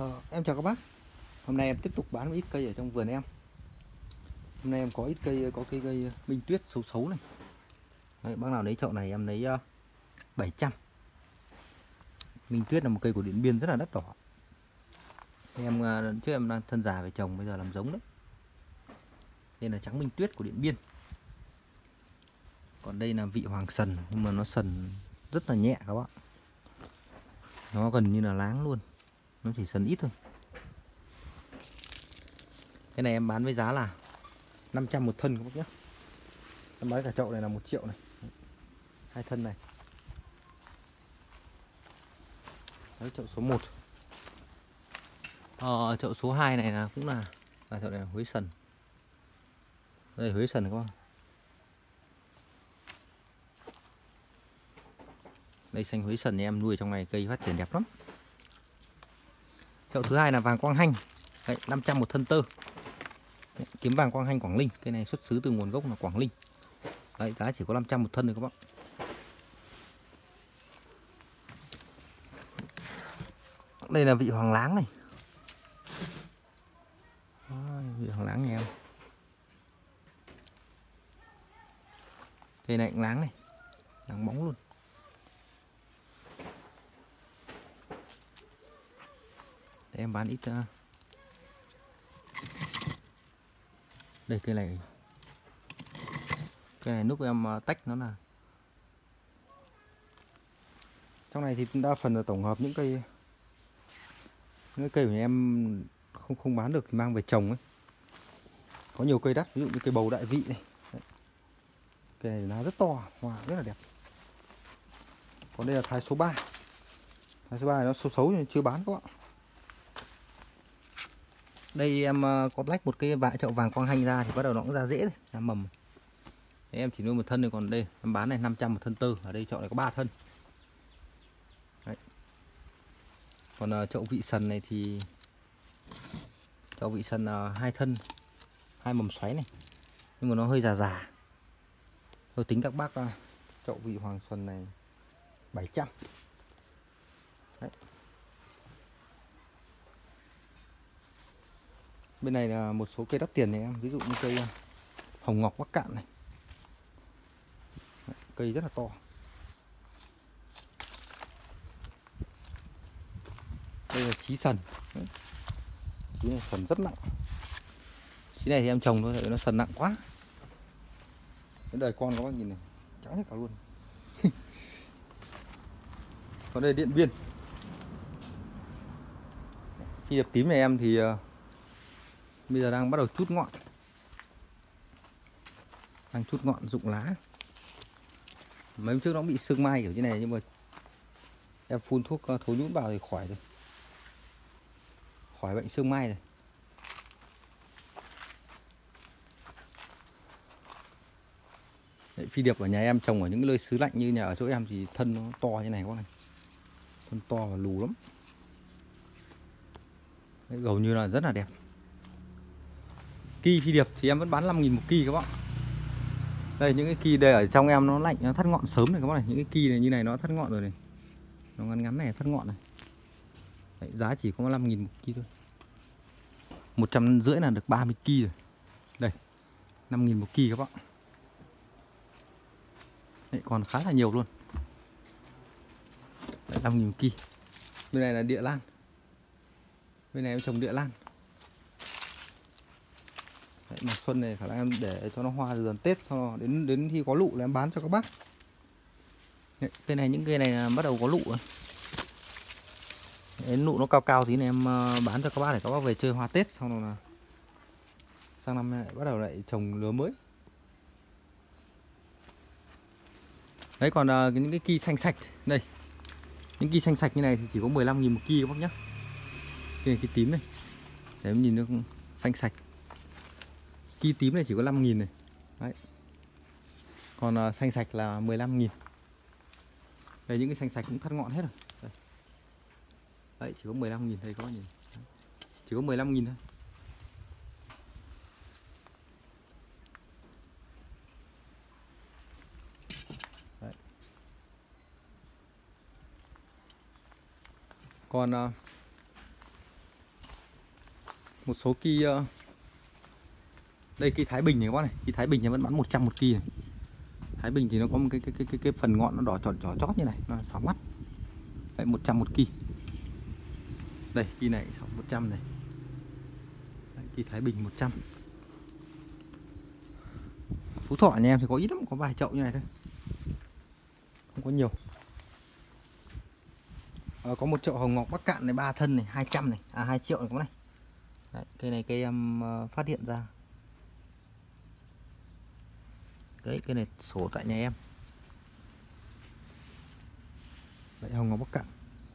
Em chào các bác. Hôm nay em tiếp tục bán một ít cây ở trong vườn em. Hôm nay em có ít cây, có cây minh tuyết xấu xấu này. Đấy, bác nào lấy chậu này em lấy 700. Minh tuyết là một cây của Điện Biên rất là đắt đỏ. Em trước em đang thân già về trồng, bây giờ làm giống đấy. Đây là trắng minh tuyết của Điện Biên. Còn đây là vị hoàng sần, nhưng mà nó sần rất là nhẹ các bạn. Nó gần như là láng luôn, nó chỉ sần ít thôi. Cái này em bán với giá là 500 một thân các bác nhé. Em bán cả chậu này là 1 triệu này. 2 thân này. Đấy, chậu số 1. Chậu số 2 này là cũng là chậu này là Huế sần. Đây là Huế sần các bác. Đây xanh Huế sần em nuôi trong này cây phát triển đẹp lắm. Chậu thứ hai là vàng Quang Hanh. Đấy, 500 một thân tơ. Đấy, kiếm vàng Quang Hanh Quảng Ninh. Cây này xuất xứ từ nguồn gốc là Quảng Ninh. Đấy, giá chỉ có 500 một thân thôi các bạn. Đây là vị hoàng láng này. Vị hoàng láng này em. Cây này cũng láng này. Láng bóng luôn. Để em bán ít. Đây cây này. Cây này lúc em tách nó là. Trong này thì đa phần là tổng hợp những cây của nhà em không bán được thì mang về trồng ấy. Có nhiều cây đắt, ví dụ như cây bầu đại vị này. Đấy. Cây này lá rất to, hoa rất là đẹp. Còn đây là thái số 3. Thái số 3 này nó xấu xấu nhưng chưa bán các bạn. Đây em có lách một cái chậu vàng Quang Hanh ra thì bắt đầu nó cũng ra rễ rồi, ra mầm. Đấy, em chỉ nuôi một thân thôi, còn đây em bán này 500 một thân tơ. Ở đây chậu này có 3 thân. Đấy. Còn chậu vị sần này thì chậu vị sần 2 thân, 2 mầm xoáy này, nhưng mà nó hơi già. Tôi tính các bác chậu vị hoàng sần này 700. Đấy. Bên này là một số cây đắt tiền này em, ví dụ như cây hồng ngọc Bắc Cạn này. Đấy, cây rất là to. Đây là chí sần. Đấy. Chí này sần rất nặng. Chí này thì em trồng thôi, nó sần nặng quá. Cái đời con các bác nhìn này, trắng hết cả luôn. Còn đây Điện Biên. Khi điệp tím này em thì bây giờ đang bắt đầu chút ngọn. Đang chút ngọn rụng lá. Mấy hôm trước nó bị sương mai kiểu như này, nhưng mà em phun thuốc thối nhũn vào thì khỏi rồi. Khỏi bệnh sương mai rồi. Đấy, phi điệp ở nhà em trồng ở những nơi xứ lạnh như nhà ở chỗ em thì thân nó to như này các này. Thân to và lù lắm. Đấy, gầu như là rất là đẹp. Ki phi điệp thì em vẫn bán 5.000 một ki các bạn. Đây những cái ki đây ở trong em nó lạnh, nó thắt ngọn sớm này các bạn này. Những cái ki này như này nó thắt ngọn rồi này. Nó ngắn ngắn này thắt ngọn này. Đấy, giá chỉ có 5.000 một ki thôi. 150 là được 30 ki rồi. Đây 5.000 một ki các bạn. Đấy, còn khá là nhiều luôn. Đấy, 5.000 một ki. Bên này là địa lan. Bên này em trồng địa lan. Đấy, mùa xuân này khả năng em để cho nó hoa dần Tết, sau đó đến khi có lụ là em bán cho các bác. Đấy, cây này những cây này là bắt đầu có lụ rồi. Đến nụ nó cao cao tí này em bán cho các bác để các bác về chơi hoa Tết, xong rồi là sang năm lại bắt đầu lại trồng lứa mới. Đấy, còn những cái ki xanh sạch đây, những ki xanh sạch như này thì chỉ có 15.000 một ki các bác nhé. Cái tím này để em nhìn nó xanh sạch. Ki tím này chỉ có 5.000 này. Đấy. Còn xanh sạch là 15.000. Đây những cái xanh sạch cũng thắt ngọn hết rồi. Đây. Đấy chỉ có 15.000 đây các bác nhìn. Đấy. Chỉ có 15.000 thôi. Đấy. Còn Một số kỳ đây kỳ Thái Bình này các bác này, kỳ Thái Bình thì vẫn bán 100 một kỳ này. Thái Bình thì nó có một cái phần ngọn nó đỏ tròn chót như này, nó sáng mắt. Đấy, 100 một kỳ. Đây kỳ này 100 này. Đấy, kỳ Thái Bình 100. Phú Thọ nhà em thì có ít lắm, có vài chậu như này thôi, không có nhiều. Có một chậu hồng ngọc Bắc Cạn này 3 thân này 200 này, 2 triệu này có này. Đấy, cây này cây em phát hiện ra. Đấy, cây này sổ tại nhà em. Đấy, hồng ngọc Bắc Cạn.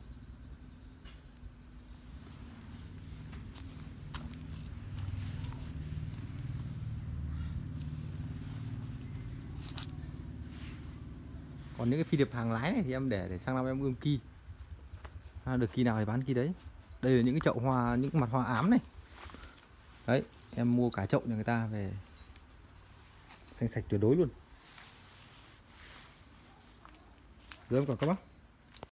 Còn những cái phi điệp hàng lái này thì em để sang năm em ươm ki. Được kỳ nào thì bán kỳ đấy. Đây là những cái chậu hoa, những mặt hoa ám này. Đấy, em mua cả chậu nhà người ta về xanh sạch tuyệt đối luôn. Rồi em còn các bác.